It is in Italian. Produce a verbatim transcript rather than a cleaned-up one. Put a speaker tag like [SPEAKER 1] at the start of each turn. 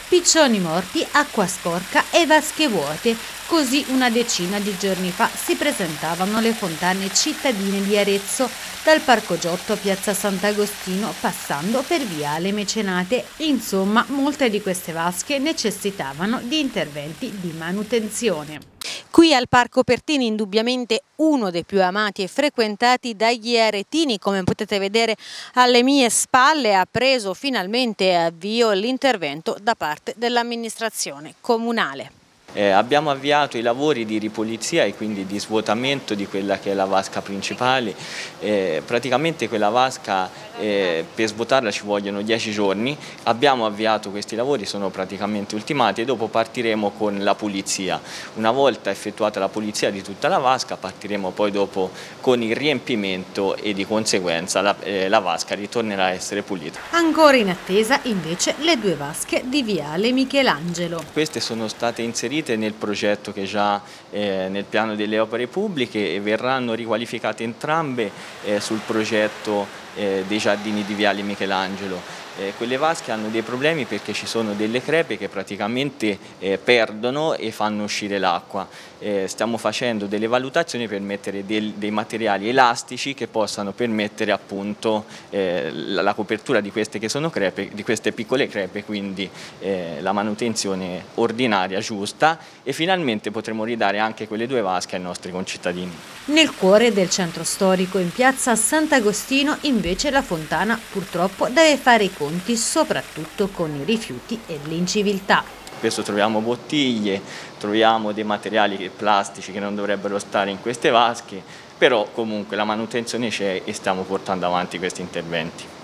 [SPEAKER 1] Piccioni morti, acqua sporca e vasche vuote. Così una decina di giorni fa si presentavano le fontane cittadine di Arezzo, dal Parco Giotto a Piazza Sant'Agostino, passando per Viale Mecenate. Insomma, molte di queste vasche necessitavano di interventi di manutenzione.
[SPEAKER 2] Qui al Parco Pertini, indubbiamente uno dei più amati e frequentati dagli aretini, come potete vedere alle mie spalle, ha preso finalmente avvio l'intervento da parte dell'amministrazione comunale.
[SPEAKER 3] Eh, abbiamo avviato i lavori di ripulizia e quindi di svuotamento di quella che è la vasca principale. Eh, praticamente quella vasca, eh, per svuotarla ci vogliono dieci giorni. Abbiamo avviato questi lavori, sono praticamente ultimati e dopo partiremo con la pulizia. Una volta effettuata la pulizia di tutta la vasca partiremo poi dopo con il riempimento e di conseguenza la, eh, la vasca ritornerà a essere pulita.
[SPEAKER 1] Ancora in attesa invece le due vasche di Viale Michelangelo.
[SPEAKER 3] Queste sono state inserite nel progetto che già eh, nel piano delle opere pubbliche e verranno riqualificate entrambe eh, sul progetto eh, dei giardini di Viale Michelangelo. Eh, quelle vasche hanno dei problemi perché ci sono delle crepe che praticamente eh, perdono e fanno uscire l'acqua. Eh, stiamo facendo delle valutazioni per mettere del, dei materiali elastici che possano permettere appunto eh, la, la copertura di queste che sono crepe, di queste piccole crepe, quindi eh, la manutenzione ordinaria giusta, e finalmente potremo ridare anche quelle due vasche ai nostri concittadini.
[SPEAKER 1] Nel cuore del centro storico, in piazza Sant'Agostino, invece la fontana purtroppo deve fare i conti soprattutto con i rifiuti e l'inciviltà.
[SPEAKER 3] Spesso troviamo bottiglie, troviamo dei materiali plastici che non dovrebbero stare in queste vasche, però comunque la manutenzione c'è e stiamo portando avanti questi interventi.